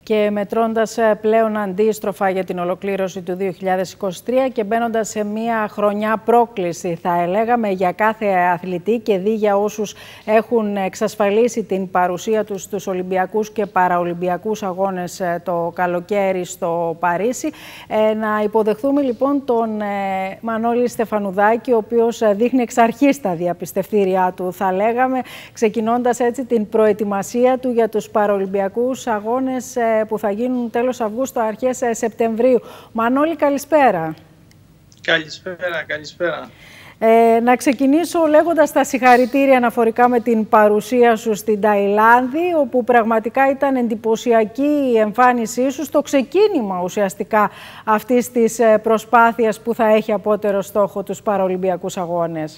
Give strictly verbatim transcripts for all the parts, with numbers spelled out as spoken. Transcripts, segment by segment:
Και μετρώντας πλέον αντίστροφα για την ολοκλήρωση του δύο χιλιάδες είκοσι τρία και μπαίνοντας σε μια χρονιά πρόκληση, θα έλεγαμε, για κάθε αθλητή και δι για όσους έχουν εξασφαλίσει την παρουσία τους στους Ολυμπιακούς και Παραολυμπιακούς Αγώνες το καλοκαίρι στο Παρίσι. Να υποδεχθούμε λοιπόν τον Μανώλη Στεφανουδάκη, ο οποίος δείχνει εξ αρχής τα διαπιστευτήριά του, θα λέγαμε, ξεκινώντας έτσι την προετοιμασία του για τους Παραολυμπιακούς Αγώνες που θα γίνουν τέλος Αυγούστου, αρχές Σεπτεμβρίου. Μανώλη, καλησπέρα. Καλησπέρα, καλησπέρα. Ε, να ξεκινήσω λέγοντας τα συγχαρητήρια αναφορικά με την παρουσία σου στην Ταϊλάνδη, όπου πραγματικά ήταν εντυπωσιακή η εμφάνισή σου στο ξεκίνημα ουσιαστικά αυτής της προσπάθειας που θα έχει απότερο στόχο τους Παραολυμπιακούς Αγώνες.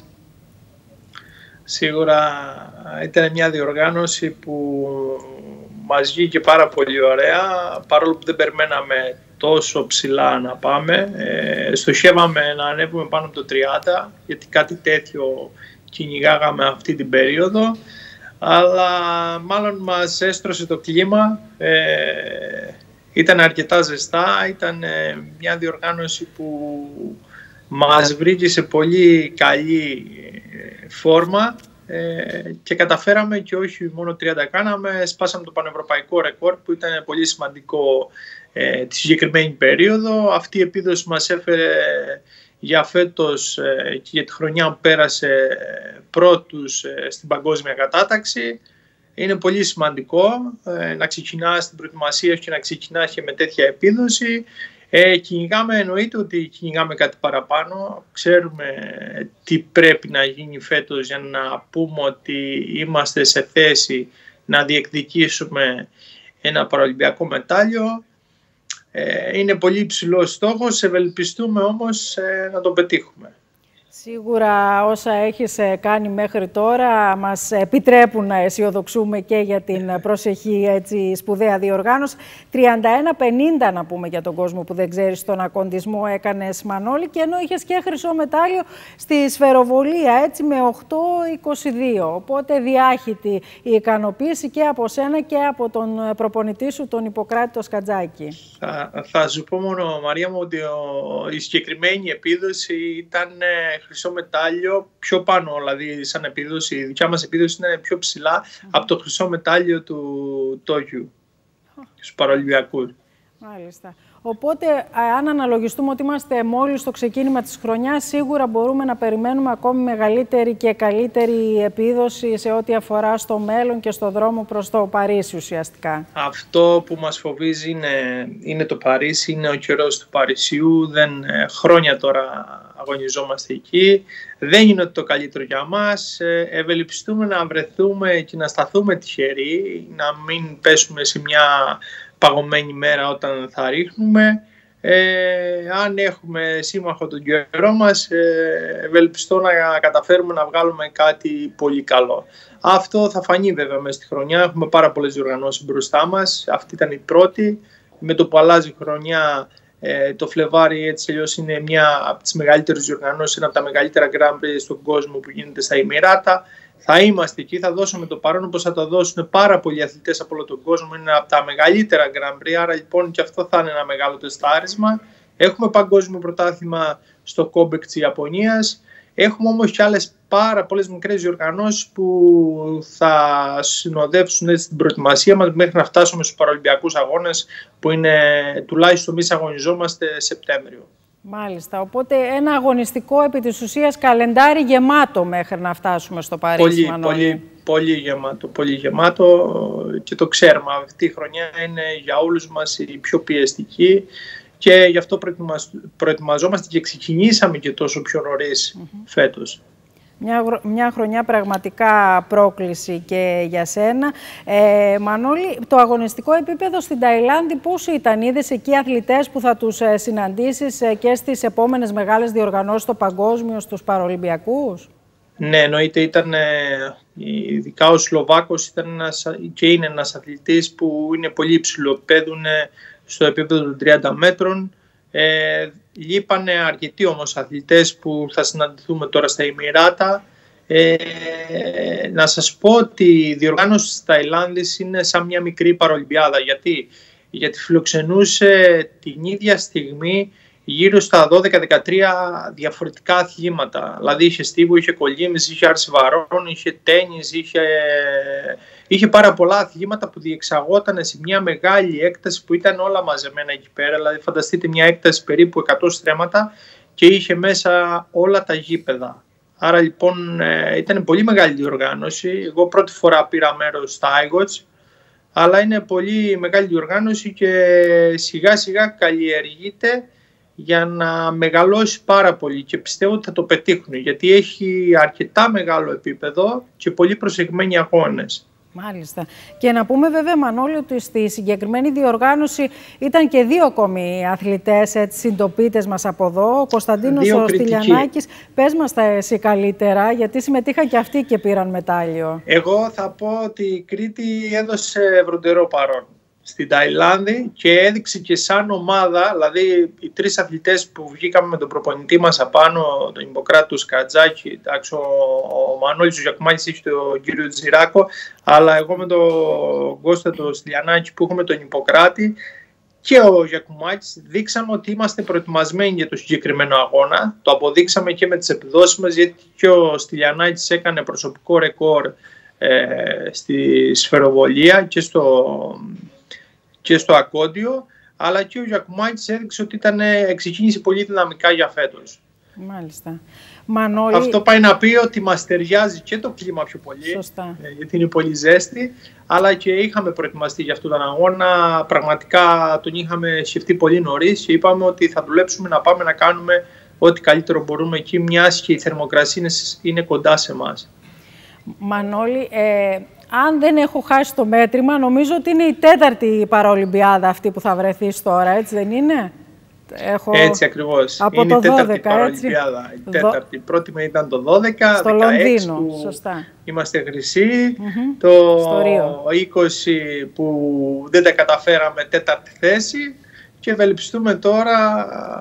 Σίγουρα ήταν μια διοργάνωση που μας βγήκε πάρα πολύ ωραία, παρόλο που δεν περιμέναμε τόσο ψηλά να πάμε. Ε, στοχεύαμε να ανέβουμε πάνω από το τριάντα, γιατί κάτι τέτοιο κυνηγάγαμε αυτή την περίοδο, αλλά μάλλον μας έστρωσε το κλίμα. Ε, ήταν αρκετά ζεστά, ήταν ε, μια διοργάνωση που μας βρήκε σε πολύ καλή φόρμα. Ε, και καταφέραμε και όχι μόνο τριάντα κάναμε, σπάσαμε το πανευρωπαϊκό ρεκόρ που ήταν πολύ σημαντικό ε, τη συγκεκριμένη περίοδο. Αυτή η επίδοση μας έφερε για φέτος ε, και για τη χρονιά που πέρασε πρώτους ε, στην παγκόσμια κατάταξη. Είναι πολύ σημαντικό ε, να ξεκινάς την προετοιμασία και να ξεκινάς και με τέτοια επίδοση. Ε, κυνηγάμε, εννοείται ότι κυνηγάμε κάτι παραπάνω. Ξέρουμε τι πρέπει να γίνει φέτος για να πούμε ότι είμαστε σε θέση να διεκδικήσουμε ένα παραολυμπιακό μετάλλιο. Ε, είναι πολύ υψηλός στόχος, ευελπιστούμε όμως ε, να το πετύχουμε. Σίγουρα όσα έχεις κάνει μέχρι τώρα μας επιτρέπουν να αισιοδοξούμε και για την προσεχή έτσι, σπουδαία διοργάνωση. τριάντα ένα πενήντα να πούμε για τον κόσμο που δεν ξέρει, στον ακοντισμό έκανες, Μανώλη, και ενώ είχες και χρυσό μετάλλιο στη σφαιροβολία έτσι, με οκτώ είκοσι δύο. Οπότε διάχυτη η ικανοποίηση και από σένα και από τον προπονητή σου, τον Ιπποκράτη το Σκατζάκη. Θα, θα σου πω μόνο, Μαρία μου, ότι ο, η συγκεκριμένη επίδοση ήταν χρυσό μετάλλιο πιο πάνω, δηλαδή σαν επίδοση, η δικιά μας επίδοση είναι πιο ψηλά mm. από το χρυσό μετάλλιο του Τόκιου, oh. στους Παραολυμπιακούς. Μάλιστα. Οπότε, αν αναλογιστούμε ότι είμαστε μόλις στο ξεκίνημα της χρονιάς, σίγουρα μπορούμε να περιμένουμε ακόμη μεγαλύτερη και καλύτερη επίδοση σε ό,τι αφορά στο μέλλον και στο δρόμο προς το Παρίσι ουσιαστικά. Αυτό που μας φοβίζει είναι, είναι το Παρίσι, είναι ο καιρός του Παρισιού. Δεν, χρόνια τώρα αγωνιζόμαστε εκεί. Δεν είναι το καλύτερο για μας. Ευελπιστούμε να βρεθούμε και να σταθούμε τυχεροί, να μην πέσουμε σε μια παγωμένη μέρα όταν θα ρίχνουμε. Ε, αν έχουμε σύμμαχο τον καιρό μας, ε, ευελπιστώ να καταφέρουμε να βγάλουμε κάτι πολύ καλό. Αυτό θα φανεί βέβαια μέσα στη χρονιά. Έχουμε πάρα πολλές διοργανώσεις μπροστά μας. Αυτή ήταν η πρώτη. Με το που αλλάζει η χρονιά, ε, το Φλεβάρι έτσι αλλιώς είναι μια από τις μεγαλύτερες διοργανώσεις, ένα από τα μεγαλύτερα Grand Prix στον κόσμο που γίνεται στα Εμιράτα. Θα είμαστε εκεί, θα δώσουμε το παρόν όπως θα το δώσουν πάρα πολλοί αθλητές από όλο τον κόσμο. Είναι από τα μεγαλύτερα Grand Prix, άρα λοιπόν και αυτό θα είναι ένα μεγάλο τεστάρισμα. Έχουμε παγκόσμιο πρωτάθλημα στο Κόμπεκ της Ιαπωνίας. Έχουμε όμως και άλλες πάρα πολλές μικρές διοργανώσεις που θα συνοδεύσουν έτσι την προετοιμασία μας μέχρι να φτάσουμε στους Παραολυμπιακούς Αγώνες, που είναι τουλάχιστον εμείς αγωνιζόμαστε Σεπτέμβριο. Μάλιστα, οπότε ένα αγωνιστικό επί της ουσίας καλεντάρι γεμάτο μέχρι να φτάσουμε στο Παρίσι, πολύ, Μανώλη. Πολύ, πολύ γεμάτο, πολύ γεμάτο και το ξέρουμε. Αυτή η χρονιά είναι για όλους μας η πιο πιεστική και γι' αυτό προετοιμαζόμαστε και ξεκινήσαμε και τόσο πιο νωρίς mm-hmm. φέτος. Μια, μια χρονιά πραγματικά πρόκληση και για σένα. Ε, Μανώλη, το αγωνιστικό επίπεδο στην Ταϊλάνδη πώς ήταν? Είδες εκεί αθλητές που θα τους ε, συναντήσεις ε, και στις επόμενες μεγάλες διοργανώσεις στο παγκόσμιο, στους Παραολυμπιακούς? Ναι, εννοείται, ήταν, ε, ειδικά ο Σλοβάκος ήταν ένας, και είναι ένας αθλητής που είναι πολύ υψηλό, παίδουν στο επίπεδο των τριάντα μέτρων. Ε, λείπανε αρκετοί όμως αθλητές που θα συναντηθούμε τώρα στα Εμιράτα. Ε, να σας πω ότι η διοργάνωση της Ταϊλάνδης είναι σαν μια μικρή παραολυμπιάδα, γιατί γιατί φιλοξενούσε την ίδια στιγμή γύρω στα δώδεκα δεκατρία διαφορετικά αθλήματα. Δηλαδή είχε στίβο, είχε κολύμβηση, είχε άρση βαρών, είχε τένις, είχε... είχε πάρα πολλά αθλήματα που διεξαγόταν σε μια μεγάλη έκταση που ήταν όλα μαζεμένα εκεί πέρα. Δηλαδή φανταστείτε μια έκταση περίπου εκατό στρέμματα και είχε μέσα όλα τα γήπεδα. Άρα λοιπόν ήταν πολύ μεγάλη διοργάνωση. Εγώ πρώτη φορά πήρα μέρος στα άιγοτς, αλλά είναι πολύ μεγάλη διοργάνωση και σιγά σιγά καλλιεργείται για να μεγαλώσει πάρα πολύ και πιστεύω ότι θα το πετύχουν, γιατί έχει αρκετά μεγάλο επίπεδο και πολύ προσεγμένοι αγώνες. Μάλιστα. Και να πούμε βέβαια, Μανώλη, ότι στη συγκεκριμένη διοργάνωση ήταν και δύο ακόμη αθλητές, έτσι, συντοπίτες μας από εδώ, ο Κωνσταντίνος ο Στυλιανάκης. Πες μας τα εσύ καλύτερα, γιατί συμμετείχαν και αυτοί και πήραν μετάλλιο. Εγώ θα πω ότι η Κρήτη έδωσε βροντερό παρόν στην Ταϊλάνδη και έδειξε και σαν ομάδα, δηλαδή οι τρεις αθλητές που βγήκαμε με τον προπονητή μας απάνω, τον Ιμποκράτη Σκατζάκη, εντάξει, ο, ο Μανώλης ο Γιακουμάκης είχε τον κύριο Τζιράκο, αλλά εγώ με τον Κώστα τον Στυλιανάκη που έχουμε τον Ιμποκράτη και ο Γιακουμάκης δείξαμε ότι είμαστε προετοιμασμένοι για το συγκεκριμένο αγώνα. Το αποδείξαμε και με τις επιδόσεις μας, γιατί και ο Στυλιανάκης έκανε προσωπικό ρεκόρ ε, στη σφαιροβολία και στο... και στο ακόντιο, αλλά και ο Γιακουμάκης έδειξε ότι ήταν, ξεκίνησε πολύ δυναμικά για φέτος. Μάλιστα. Μανώλη... Αυτό πάει να πει ότι μας ταιριάζει και το κλίμα πιο πολύ, Σωστά. γιατί είναι πολύ ζέστη, αλλά και είχαμε προετοιμαστεί για αυτόν τον αγώνα. Πραγματικά τον είχαμε σκεφτεί πολύ νωρίς και είπαμε ότι θα δουλέψουμε να πάμε να κάνουμε ό,τι καλύτερο μπορούμε εκεί, μιας και η θερμοκρασία είναι κοντά σε εμάς. Μανώλη, ε... αν δεν έχω χάσει το μέτρημα, νομίζω ότι είναι η τέταρτη Παραολυμπιάδα αυτή που θα βρεθείς τώρα, έτσι δεν είναι? Έχω... Έτσι ακριβώς. Από είναι το η τέταρτη δώδεκα, Παραολυμπιάδα. Η τέταρτη. Η πρώτη με ήταν το δώδεκα, στο δεκαέξι Λονδίνο, που σωστά. Είμαστε χρυσοί, Mm-hmm. το είκοσι που δεν τα καταφέραμε, τέταρτη θέση και ευελπιστούμε τώρα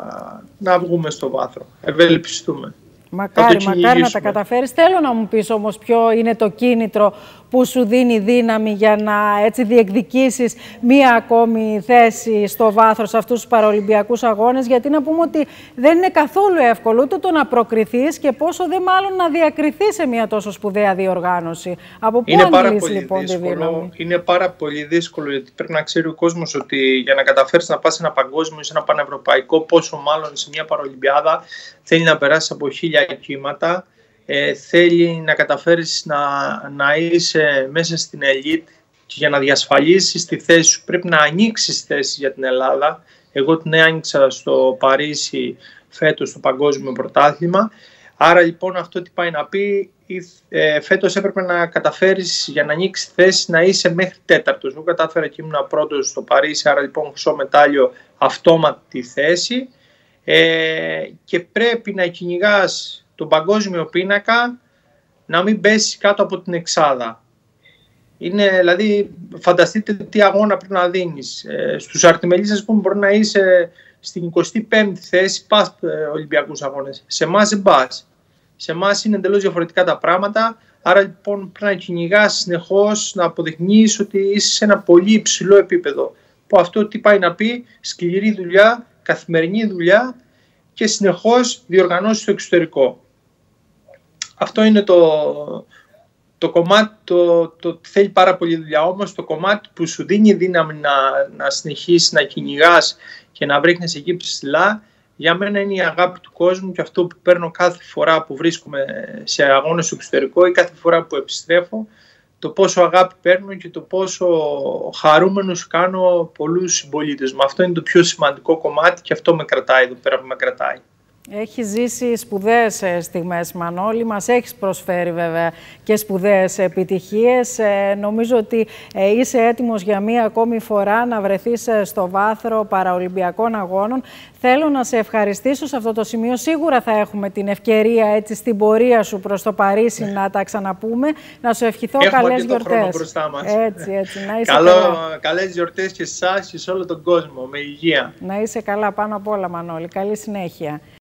να βγούμε στο βάθρο. Ευελπιστούμε. Μακάρι, μακάρι να τα καταφέρεις. Θέλω να μου πεις όμως ποιο είναι το κίνητρο που σου δίνει δύναμη για να έτσι διεκδικήσεις μία ακόμη θέση στο βάθρο σε αυτούς τους παραολυμπιακούς αγώνες, γιατί να πούμε ότι δεν είναι καθόλου εύκολο ούτε το να προκριθείς και πόσο δε μάλλον να διακριθείς σε μία τόσο σπουδαία διοργάνωση. Από πού αντλείς λοιπόν τη δύναμη? Είναι πάρα πολύ δύσκολο, γιατί πρέπει να ξέρει ο κόσμος ότι για να καταφέρεις να πας σε ένα παγκόσμιο ή σε ένα πανευρωπαϊκό, πόσο μάλλον σε μία παραολυμπιάδα, θέλει να περάσεις από χίλια κύματα. Ε, θέλει να καταφέρεις να, να είσαι μέσα στην ελίτ και για να διασφαλίσεις τη θέση σου πρέπει να ανοίξεις θέση για την Ελλάδα. Εγώ την άνοιξα στο Παρίσι φέτος στο Παγκόσμιο Πρωτάθλημα. Άρα λοιπόν αυτό τι πάει να πει, ε, φέτος έπρεπε να καταφέρεις για να ανοίξεις θέση να είσαι μέχρι τέταρτος. Εγώ κατάφερα και ήμουν πρώτος στο Παρίσι, άρα λοιπόν χρυσό μετάλλιο, αυτόματη θέση. Ε, και πρέπει να κυνηγάς τον παγκόσμιο πίνακα, να μην πέσει κάτω από την εξάδα. Είναι, δηλαδή, φανταστείτε τι αγώνα πρέπει να δίνεις. Ε, στους αρτιμελείς, ας πούμε, μπορεί να είσαι στην εικοστή πέμπτη θέση, πας ε, Ολυμπιακούς αγώνες. Σε εμάς δεν πας. Σε εμάς είναι εντελώς διαφορετικά τα πράγματα. Άρα λοιπόν πρέπει να κυνηγάς συνεχώς, να αποδεικνύεις ότι είσαι σε ένα πολύ υψηλό επίπεδο. Που αυτό τι πάει να πει, σκληρή δουλειά, καθημερινή δουλειά και συνεχώς διοργανώσεις στο εξωτερικό. Αυτό είναι το, το κομμάτι, το, το θέλει πάρα πολύ δουλειά, όμως το κομμάτι που σου δίνει δύναμη να, να συνεχίσεις να κυνηγάς και να βρέχνεις εκεί ψηλά, για μένα είναι η αγάπη του κόσμου και αυτό που παίρνω κάθε φορά που βρίσκομαι σε αγώνες στο εξωτερικό ή κάθε φορά που επιστρέφω, το πόσο αγάπη παίρνω και το πόσο χαρούμενος κάνω πολλούς συμπολίτες μου. Αυτό είναι το πιο σημαντικό κομμάτι και αυτό με κρατάει εδώ πέρα που με κρατάει. Έχεις ζήσει σπουδαίες στιγμές, Μανώλη, μας έχεις προσφέρει βέβαια και σπουδαίες επιτυχίες. Ε, νομίζω ότι ε, είσαι έτοιμος για μία ακόμη φορά να βρεθείς στο βάθρο παραολυμπιακών αγώνων. Θέλω να σε ευχαριστήσω σε αυτό το σημείο. Σίγουρα θα έχουμε την ευκαιρία έτσι, στην πορεία σου προς το Παρίσι ναι. να τα ξαναπούμε. Να σου ευχηθώ έχουμε καλές και γιορτές. Χρόνο μπροστά μας. Έτσι, έτσι. Να είσαι Καλό, καλά. Καλές γιορτές και σε εσάς και σε όλο τον κόσμο. Με υγεία. Να είσαι καλά πάνω απ' όλα, Μανώλη. Καλή συνέχεια.